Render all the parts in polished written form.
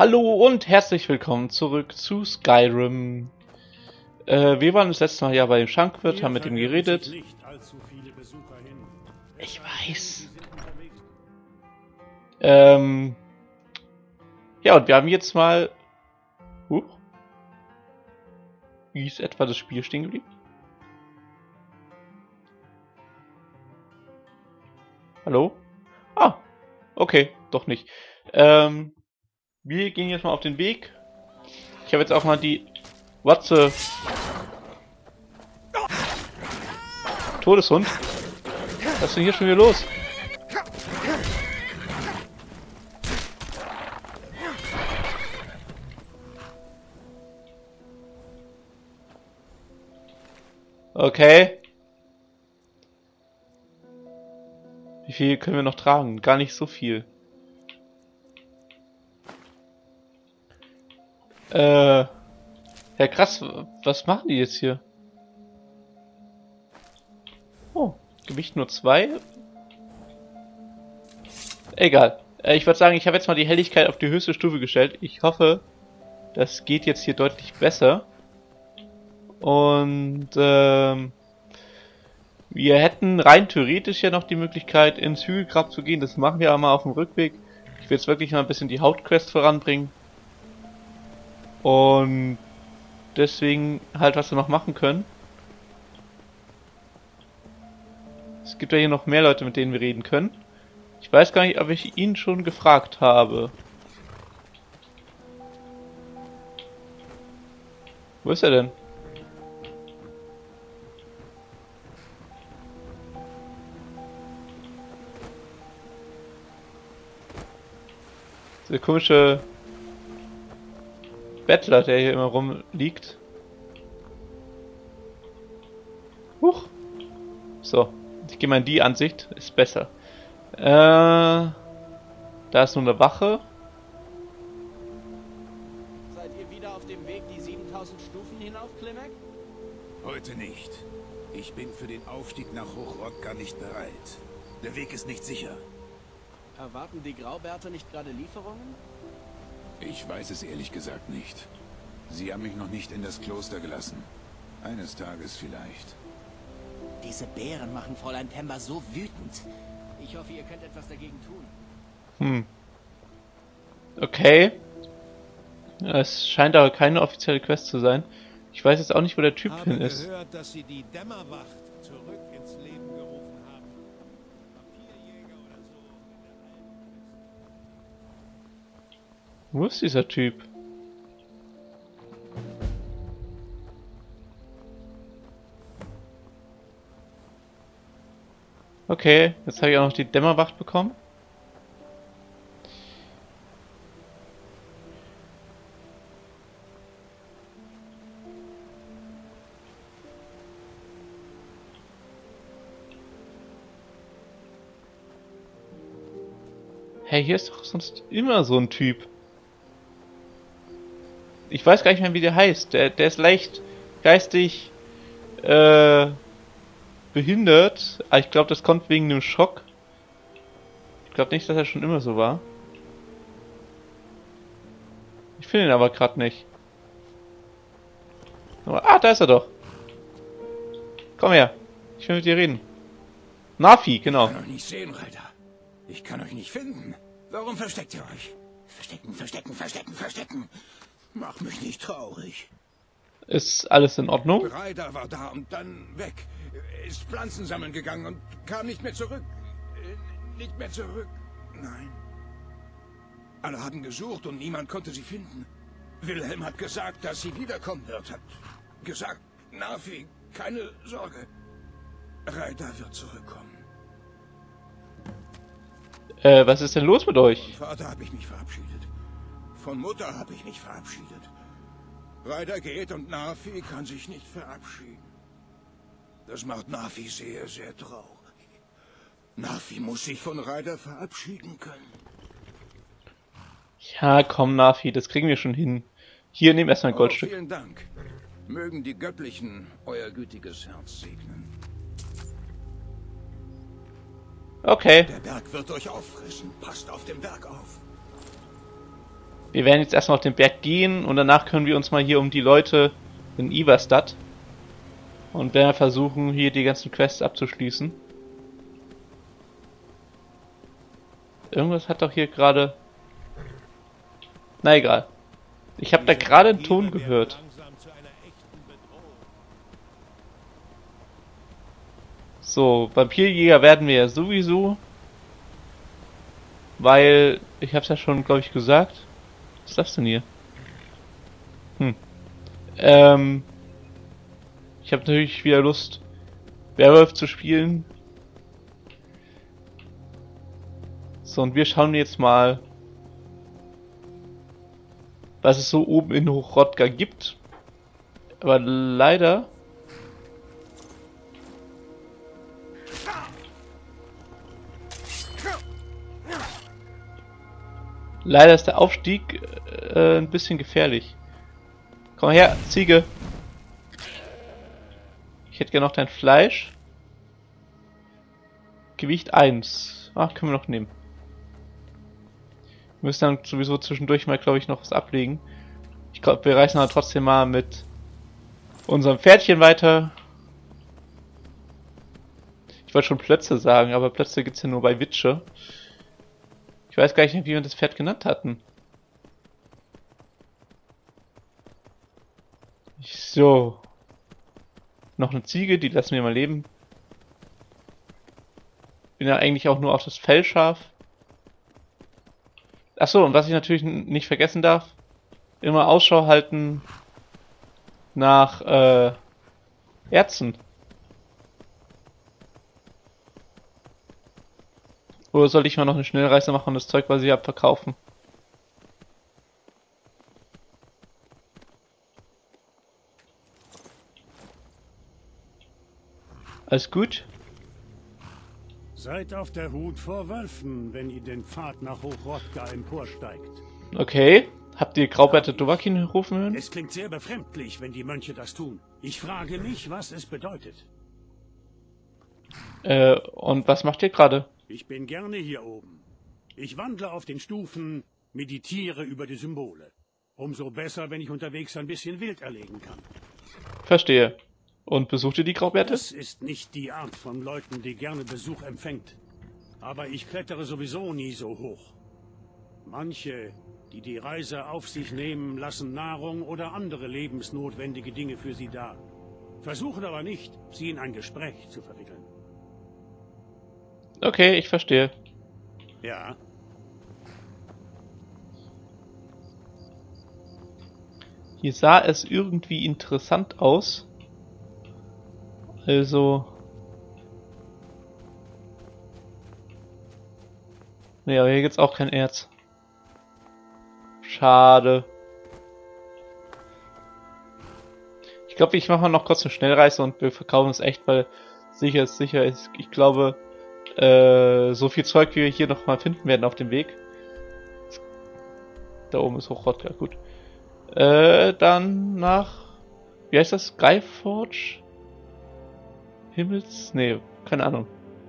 Hallo und herzlich willkommen zurück zu Skyrim. Wir waren das letzte Mal ja bei dem Schankwirt, haben mit ihm geredet. Ich weiß. Ja, und wir haben jetzt mal... Wie ist etwa das Spiel stehen geblieben? Hallo? Ah, okay, doch nicht. Wir gehen jetzt mal auf den Weg. Ich habe jetzt auch mal die... What the... Todeshund? Was ist denn hier schon wieder los? Okay. Wie viel können wir noch tragen? Gar nicht so viel. Ja krass, was machen die jetzt hier? Oh, Gewicht nur 2. Egal. Ich würde sagen, ich habe jetzt mal die Helligkeit auf die höchste Stufe gestellt. Ich hoffe, das geht jetzt hier deutlich besser. Und wir hätten rein theoretisch ja noch die Möglichkeit, ins Hügelgrab zu gehen. Das machen wir aber mal auf dem Rückweg. Ich will jetzt wirklich mal ein bisschen die Hauptquest voranbringen. Und deswegen halt, was wir noch machen können. Es gibt ja hier noch mehr Leute, mit denen wir reden können. Ich weiß gar nicht, ob ich ihn schon gefragt habe. Wo ist er denn? Dieser komische Bettler, der hier immer rumliegt. Huch. So, ich gehe mal in die Ansicht, ist besser. Da ist nur eine Wache. Seid ihr wieder auf dem Weg, die 7000 Stufen hinauf, Klimek? Heute nicht. Ich bin für den Aufstieg nach Hochrock gar nicht bereit. Der Weg ist nicht sicher. Erwarten die Graubärte nicht gerade Lieferungen? Ich weiß es ehrlich gesagt nicht. Sie haben mich noch nicht in das Kloster gelassen. Eines Tages vielleicht. Diese Bären machen Fräulein Pemba so wütend. Ich hoffe, ihr könnt etwas dagegen tun. Okay. Es scheint aber keine offizielle Quest zu sein. Ich weiß jetzt auch nicht, wo der Typ hin ist. Ich habe gehört, dass sie die Dämmerwacht zurück ins Leben gerufen haben. Vampirjäger oder so. Wo ist dieser Typ? Okay, jetzt habe ich auch noch die Dämmerwacht bekommen. Hey, hier ist doch sonst immer so ein Typ. Ich weiß gar nicht mehr, wie der heißt. Der ist leicht geistig behindert. Aber ich glaube, das kommt wegen dem Schock. Ich glaube nicht, dass er schon immer so war. Ich finde ihn aber gerade nicht. Aber, da ist er doch. Komm her. Ich will mit dir reden. Nafi, genau. Ich kann euch nicht sehen, Reiter. Ich kann euch nicht finden. Warum versteckt ihr euch? Verstecken, verstecken, verstecken, verstecken. Mach mich nicht traurig. Ist alles in Ordnung? Reiter war da und dann weg. Ist Pflanzen sammeln gegangen und kam nicht mehr zurück. Nicht mehr zurück. Nein. Alle haben gesucht und niemand konnte sie finden. Wilhelm hat gesagt, dass sie wiederkommen wird. Hat gesagt, Nafi, keine Sorge. Reiter wird zurückkommen. Was ist denn los mit euch? Von Vater habe ich mich verabschiedet. Von Mutter habe ich mich verabschiedet. Reiter geht und Nafi kann sich nicht verabschieden. Das macht Nafi sehr, sehr traurig. Nafi muss sich von Reiter verabschieden können. Ja, komm, Nafi, das kriegen wir schon hin. Hier, nimm erstmal ein Goldstück. Vielen Dank. Mögen die Göttlichen euer gütiges Herz segnen. Okay. Der Berg wird euch auffressen. Passt auf den Berg auf. Wir werden jetzt erstmal auf den Berg gehen und danach können wir uns mal hier um die Leute in Iverstadt und werden versuchen, hier die ganzen Quests abzuschließen. Irgendwas hat doch hier gerade... Na egal. Ich habe da gerade einen Ton gehört. So, Vampirjäger werden wir ja sowieso. Weil, ich hab's ja schon, glaube ich, gesagt. Was ist das denn hier? Ich habe natürlich wieder Lust, Werwolf zu spielen. So, und wir schauen jetzt mal, was es so oben in Hochrodka gibt. Aber leider... Leider ist der Aufstieg ein bisschen gefährlich. Komm her, Ziege. Ich hätte gerne noch dein Fleisch. Gewicht 1. Ach, können wir noch nehmen. Wir müssen dann sowieso zwischendurch mal, glaube ich, noch was ablegen. Ich glaube, wir reisen aber trotzdem mal mit unserem Pferdchen weiter. Ich wollte schon Plötze sagen, aber Plötze gibt es ja nur bei Witcher. Ich weiß gar nicht, wie wir das Pferd genannt hatten. So. Noch eine Ziege, die lassen wir mal leben. Bin ja eigentlich auch nur auf das Fell scharf. Achso, und was ich natürlich nicht vergessen darf, immer Ausschau halten nach Erzen. Oder soll ich mal noch eine Schnellreise machen und das Zeug, was ich habe, verkaufen? Alles gut? Seid auf der Hut vor Wölfen, wenn ihr den Pfad nach Hochrodka emporsteigt. Okay. Habt ihr Graubärte Dovahkiin rufen hören? Es klingt sehr befremdlich, wenn die Mönche das tun. Ich frage mich, was es bedeutet. Und was macht ihr gerade? Ich bin gerne hier oben. Ich wandle auf den Stufen, meditiere über die Symbole. Umso besser, wenn ich unterwegs ein bisschen wild erlegen kann. Verstehe. Und besucht ihr die Graubärte? Das ist nicht die Art von Leuten, die gerne Besuch empfängt. Aber ich klettere sowieso nie so hoch. Manche, die die Reise auf sich nehmen, lassen Nahrung oder andere lebensnotwendige Dinge für sie da. Versuchen aber nicht, sie in ein Gespräch zu verwickeln. Okay, ich verstehe. Ja. Hier sah es irgendwie interessant aus. Also... Nee, aber hier gibt's auch kein Erz. Schade. Ich glaube, ich mache mal noch kurz eine Schnellreise und wir verkaufen es echt, weil sicher ist sicher. Ich glaube, so viel Zeug, wie wir hier noch mal finden werden auf dem Weg. Da oben ist Hochrodka, gut. Dann nach... Wie heißt das? Skyforge? Himmels... Nee, keine Ahnung.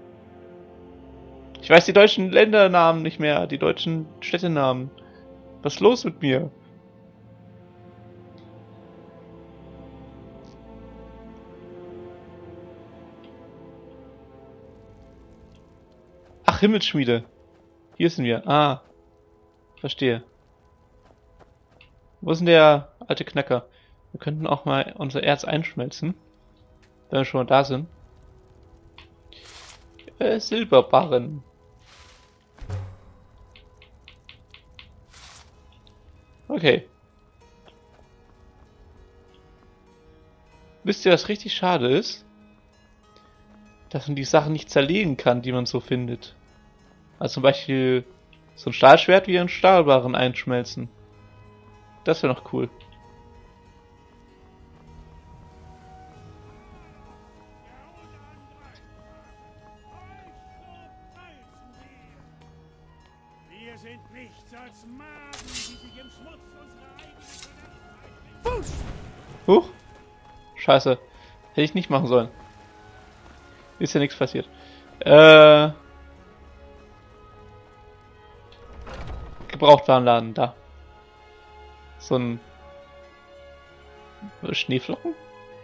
Ich weiß die deutschen Ländernamen nicht mehr, die deutschen Städtenamen. Was ist los mit mir? Ach, Himmelsschmiede. Hier sind wir. Ah. Verstehe. Wo ist denn der alte Knacker? Wir könnten auch mal unser Erz einschmelzen. Wenn wir schon mal da sind. Silberbarren. Okay. Wisst ihr, was richtig schade ist? Dass man die Sachen nicht zerlegen kann, die man so findet. Also zum Beispiel so ein Stahlschwert wie ein Stahlbarren einschmelzen. Das wäre noch cool. Wir sind nichts als Maden, die sich im Schmutz unserer eigenen Huch. Scheiße. Hätte ich nicht machen sollen. Ist ja nichts passiert. Gebrauchtwarenladen, da. So ein Schneeflocken?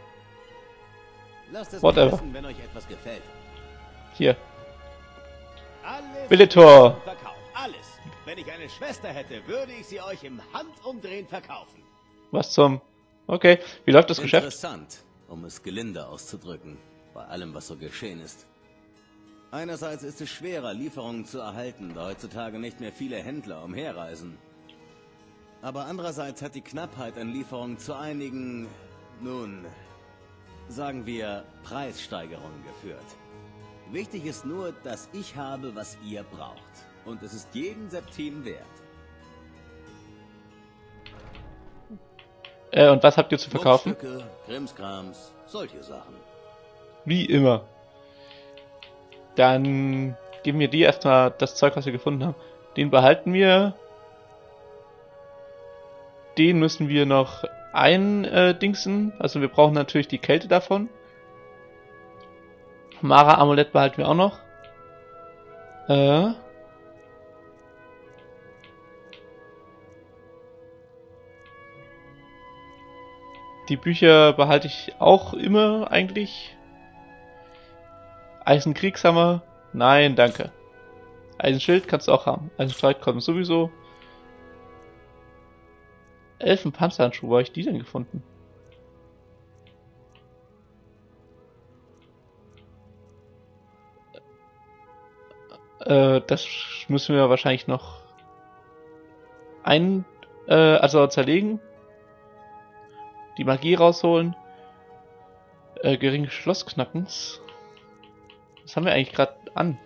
Lasst es Whatever. mich wissen, wenn euch etwas gefällt. Hier. Alles Billitor. zum Verkauf. Alles. Wenn ich eine Schwester hätte, würde ich sie euch im Handumdrehen verkaufen. Was zum... Okay, wie läuft das Geschäft? Interessant, um es gelinde auszudrücken, bei allem, was so geschehen ist. Einerseits ist es schwerer, Lieferungen zu erhalten, da heutzutage nicht mehr viele Händler umherreisen. Aber andererseits hat die Knappheit an Lieferungen zu einigen, nun, sagen wir, Preissteigerungen geführt. Wichtig ist nur, dass ich habe, was ihr braucht. Und es ist jeden Septim wert. Und was habt ihr zu verkaufen? Muckstücke, Krimskrams, solche Sachen. Wie immer. Dann geben wir die erstmal das Zeug, was wir gefunden haben. Den behalten wir. Den müssen wir noch eindingsen. Also wir brauchen natürlich die Kälte davon. Mara-Amulett behalten wir auch noch. Die Bücher behalte ich auch immer eigentlich. Eisenkriegshammer? Nein, danke. Eisenschild kannst du auch haben. Eisenstreit kommt sowieso. Elfenpanzerhandschuhe, wo habe ich die denn gefunden? Das müssen wir wahrscheinlich noch also zerlegen. Die Magie rausholen. Geringe Schlossknackens. Was haben wir eigentlich gerade an?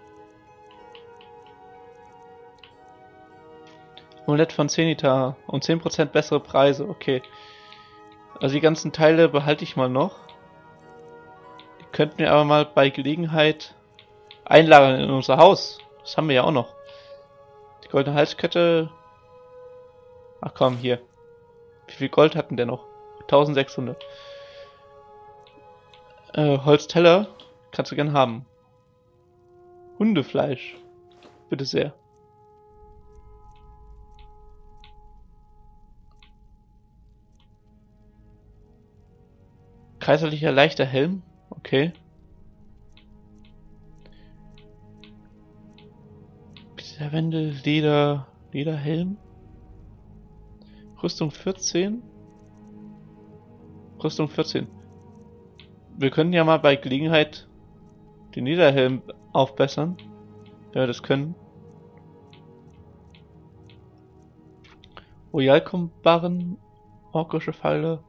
Amulett von Zenithar und 10% bessere Preise, okay. Also die ganzen Teile behalte ich mal noch. Die könnten wir aber mal bei Gelegenheit einlagern in unser Haus. Das haben wir ja auch noch. Die goldene Halskette. Ach komm, hier. Wie viel Gold hatten der noch? 1600. Holzteller kannst du gern haben. Hundefleisch. Bitte sehr. Kaiserlicher leichter Helm. Okay. Wände, Lederhelm. Rüstung 14. Rüstung 14. Wir können ja mal bei Gelegenheit den Lederhelm aufbessern, wenn wir das können. Royalkombarren, orkische Pfeile.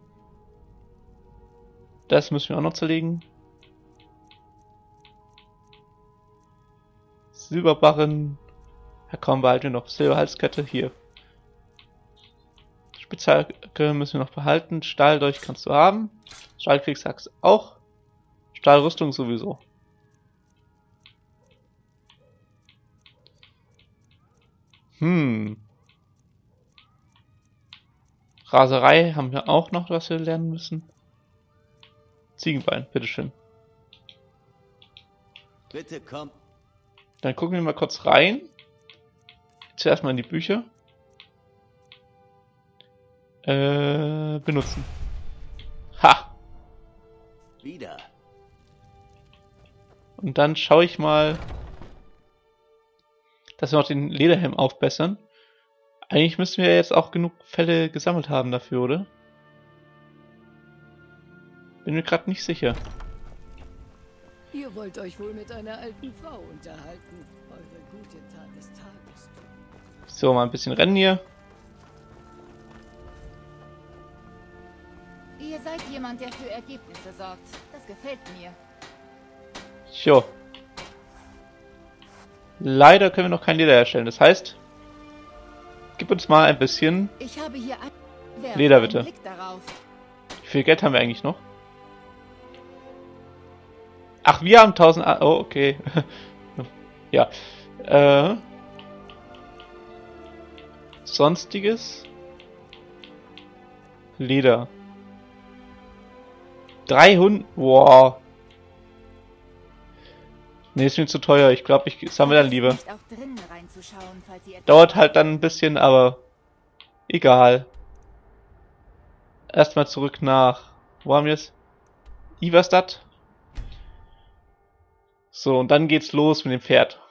Das müssen wir auch noch zerlegen. Silberbarren. Ja komm, behalten wir noch. Silberhalskette hier. Spitzhacke müssen wir noch behalten. Stahldolch kannst du haben. Stahlkriegsachs auch. Stahlrüstung sowieso. Raserei haben wir auch noch, was wir lernen müssen. Ziegenbein, bitteschön. Bitte komm. Dann gucken wir mal kurz rein. Zuerst mal in die Bücher. Benutzen. Ha! Wieder. Und dann schaue ich mal, dass wir noch den Lederhelm aufbessern. Eigentlich müssen wir jetzt auch genug Fälle gesammelt haben dafür, oder? Bin mir gerade nicht sicher. Ihr wollt euch wohl mit einer alten Frau unterhalten. Eure gute Tat des Tages tun. So, mal ein bisschen rennen hier. Ihr seid jemand, der für Ergebnisse sorgt. Das gefällt mir. Jo. Leider können wir noch kein Leder herstellen. Das heißt, gib uns mal ein bisschen Ich habe hier Leder, bitte. Blick darauf. Wie viel Geld haben wir eigentlich noch? Ach, wir haben 1000... Oh, okay. Ja. Sonstiges. Leder. 300... Wow. Nee, ist mir zu teuer. Ich glaube, ich sammle dann lieber. Nicht auch drinnen reinzuschauen, falls ihr Dauert halt dann ein bisschen, aber egal. erstmal zurück nach... Wo haben wir es? Iverstadt. So, und dann geht's los mit dem Pferd.